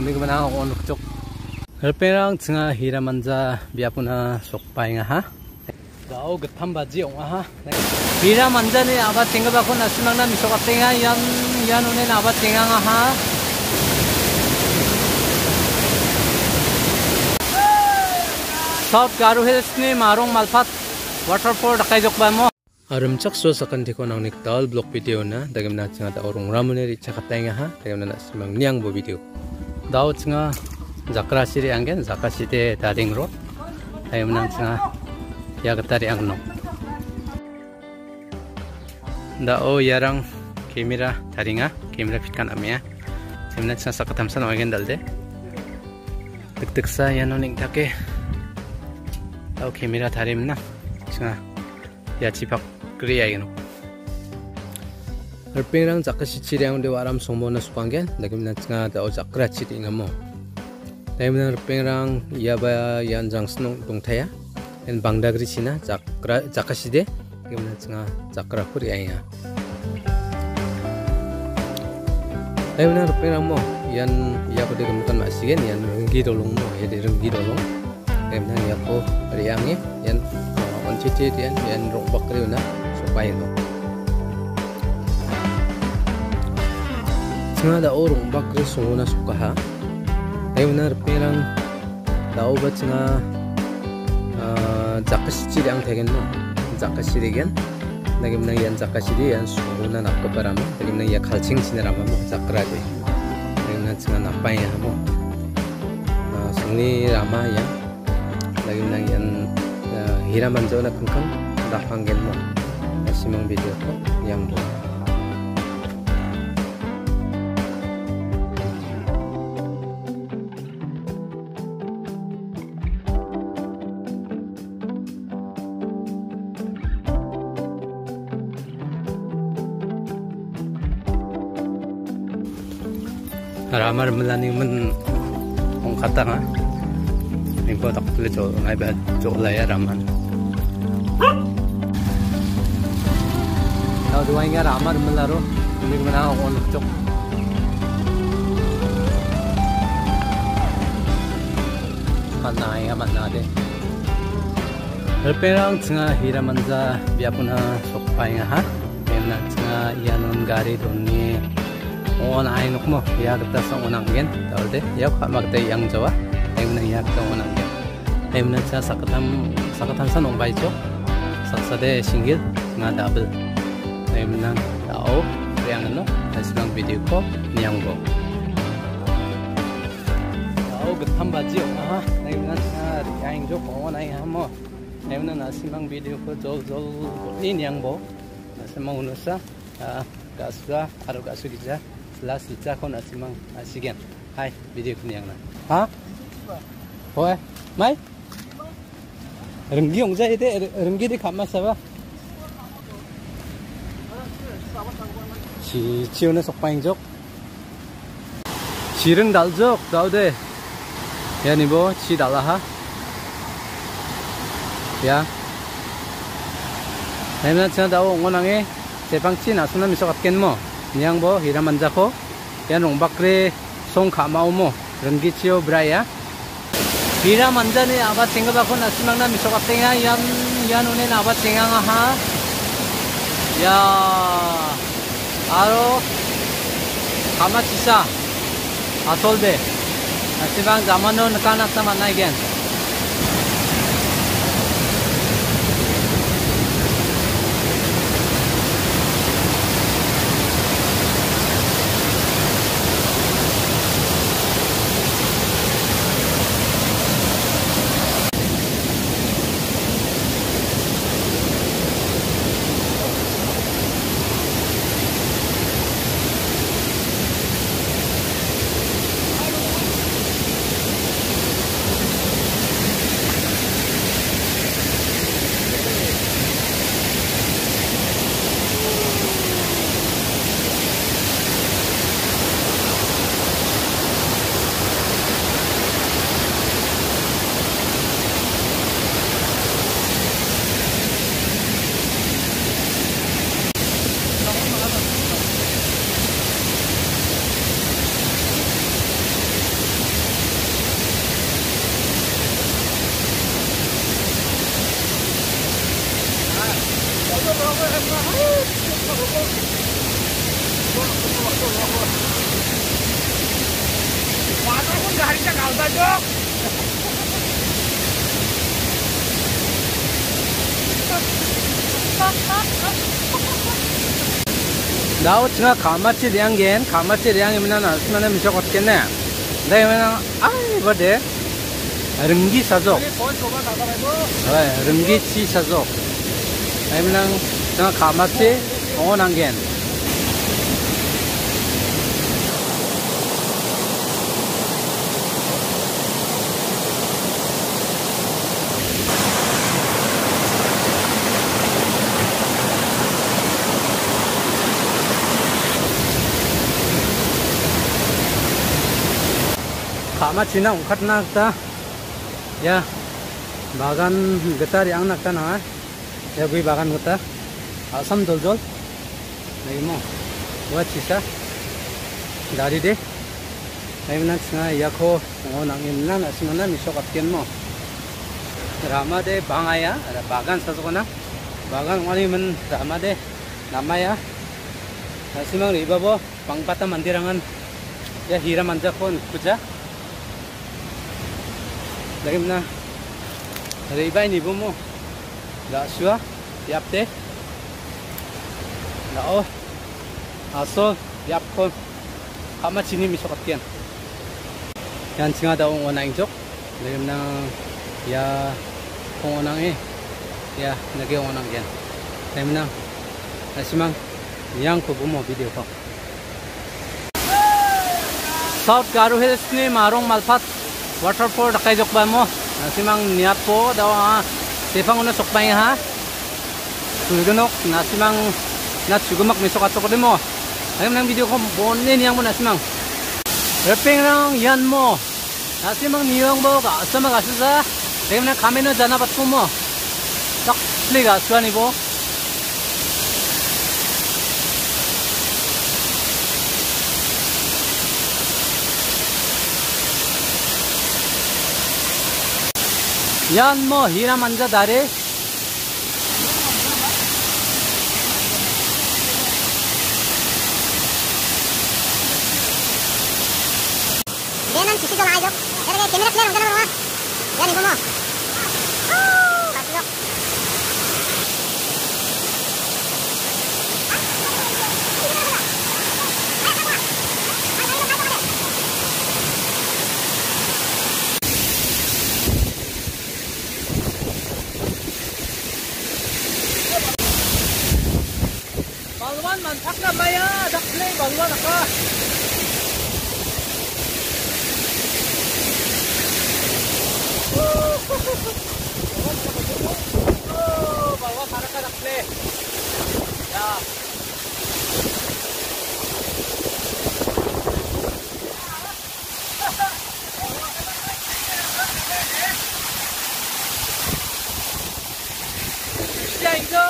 Hindi ko man ako nukchok. Herperang tsinga hira manja biapuna sokpainga ha. Dao getam baji onga ha. Hira manja ni aba tinga ba ko nasimang na misokatenga yan unen aba tinga nga ha. South Garo Hills ni marong malpat waterfall dakai jokba mo. Arumchak so sakan tiko nang niktal blog video na dagam na tsinga da orong ramune ri chakatenga ha. Dagam na nasimang niang bo video. Dao tsinga Zakra City anggen Zakra City Daring Road. Ayam nang tsinga yagatari angno. Dao yarang kamera taringa kamera fitkan amya. Semna tsinga sakatamsan ogen dalde. Tek-teksa yanoning take. Dao kamera tarimna tsinga yachipak kriya igno. Herpengrang Zakra City ang de waram sombona supanggen dagam na tsinga dao Zakra City ngamo. Dayman herpengrang yaba yanjang snong dongtaya en bangdagri china Zakra City dagam na tsinga Zakra kriya ya. Dayman herpengrang mo yan yako de gamutan masigen yan renggi dolong mo ya de renggi dolong. Dagam na yako riyangi yan onciti yan rombak kriyo na supaya no. Tsinga dao rombak kriyo sunguna sukaha. Ayunan herpengrang dao ba tsinga Zakra City ang tegen no. Zakra City gen nagim nang yan Zakra City yan sunguna nakkabarama nagim nang ya kalching sinarama mo Zakra de nagim nang tsinga napay ya mo sungni rama ya nagim nang yan hira manjaw na kangkang napanggen mo nasimang video ko yang mo. Ramar melani men ong kata nga nimpo tak tulis jo ngai ba jo la ya raman tao duai nga ramar melaro ini mana on chok kanai aman na de herperang tsinga hira manja biapuna sokpai nga ha emna tsinga yanon gari donni on ay nuk mo ya kita sa unang gen tawde ya magtay yang jawa ayun na ya kita unang gen ayun na sa sakatam sa nong bai chok saksade single nga double ayun na tao yang ano silang video ko niyang go tao getam baji ha ayun na sa yang jok on ay mo ayun na silang video ko jol ni niyang bo nasimang unusa gasga aro gasu gija last licha kon asimang asigen hai video kunyang na ha hoy mai renggi ong jai de renggi de khamma saba chi chiona sokpaing jok chireng dal jok daude ya ni bo chi dala ha ya naimna chana daw ngonange tepang chi nasuna misok atken mo niang bo hira manja ko yan rombakre song khamau mo renggi chio braya hira manja ni aba tinga ba ko nasimang na misokatenga yan unen aba tinga nga ha ya aro kama chisa atolde nasimang zamano nakanak na manay gen 나우 지가 가마치 량겐 가마치 량이면 나스만에 미쳐 갔겠네. 내가 아이 버데 릉기 사족. 릉기 치 사족. 아니면 지가 가마치 온한겐. Kamachina ungkat nakta ya bagan getar yang nakta na ya gue bagan geta asam doljol lagi mo buat sisa dari deh lagi nak sengaja ya ko nangin nang asimana misok apken mo rama deh bangaya ada bagan sasukona bagan wali men rama deh namanya asimang ribabo pangpata mandirangan ya hira manjakon kuja lagi mana riba ini bomo dah suah tiap deh dah oh asal tiap kon kama sini misok kian yang singa dah orang injok lagi mana ya orang ya lagi orang kian lagi mana asimang yang ko bomo video ko South Garo Hills ni marong malpat waterfall dakai jok ba mo nasimang niat po daw sefang una sok pai ha sugunok nasimang nat sugumak misok atok de mo ayam nang video ko bonne niang mo nasimang repeng rang yan mo nasimang niang bo ka sama ka sa ayam nang kameno jana bat mo tak liga suani bo yan mo hira manja dare 얘는 지시 좀 하죠. 이렇게 개미락 내는 거는 뭐? 야 이거 뭐? 가시죠. balwan man thakna maya dakle balwan aka balwan saraka dakle ya ya itu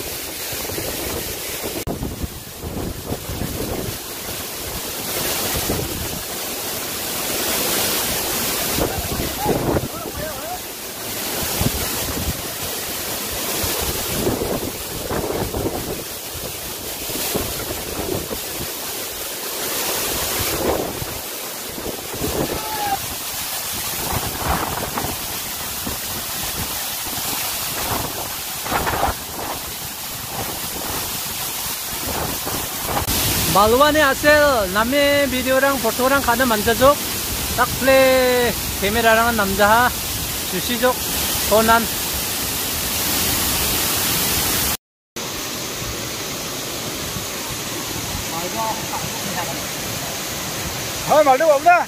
balwan ni asal namanya video orang foto orang kada manjajok tak play kamera orang namja ha susijok konan thôi mà đưa ổng ra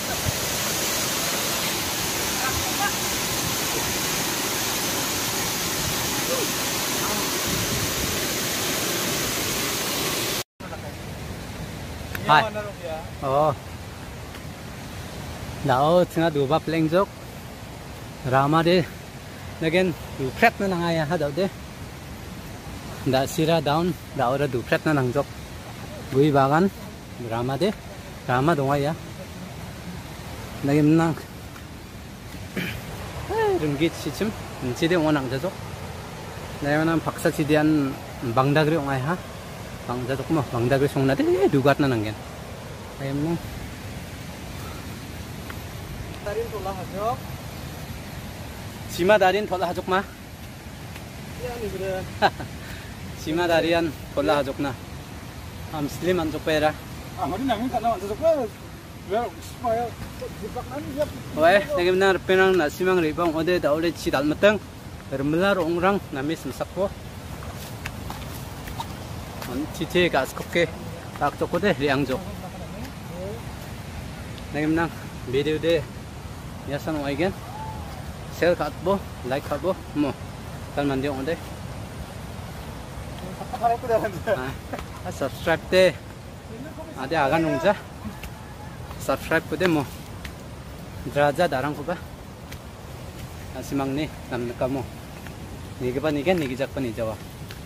hai đảo tengah dua pleng jok rama de again du pret na nangaya ha dau de da sira down da ora du pret na nang jok bui bagan rama de rama donga ya nagim nang ringgit sichim chide onang jok nayana paksa chidian bangdagri ongai ha 방자도 뭐 방다그 송나데 두갓 나는겐 ayam Tarin tola hajok. 지마 다린 돌라 하족 마 Ya ni bro. 지마 다리안 돌라 하족 나 슬림 안 족 빼라 Ah, mari namin kana wansa sokwa. Well, supaya dipak nan ya. 왜 내가 나 페랑 나 시망 리방 어디 다올레 치 달마땅 르물라 옹랑 나미 숨삭고 치체 가스코케 딱 좋고데 리앙족 내가 나 비디오데 야산 와이겐 셀 갓보 라이크 하보 뭐 달만데 온데 Para ko dalan. subscribe 때 아데 아가 농자 subscribe kude mo draja darang ko ba asimang ni namna ka mo nigi pa nigen nigi jak pa ni jawa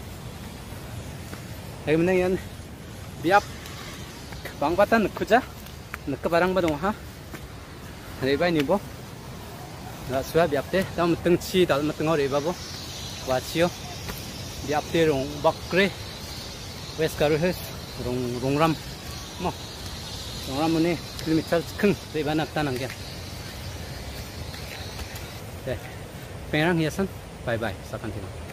ay mo yan biap bangpatan kuja nakka barang ba dong ha rebay ni bo na suwa biap te dam teng chi dal mateng ore ba bo wachiyo biap te rong bakre west karu hes rongram mo rongram ni kilometer 큰 rebay naktanan gen 네, 뺑랑 예선 바이바이 사칸티나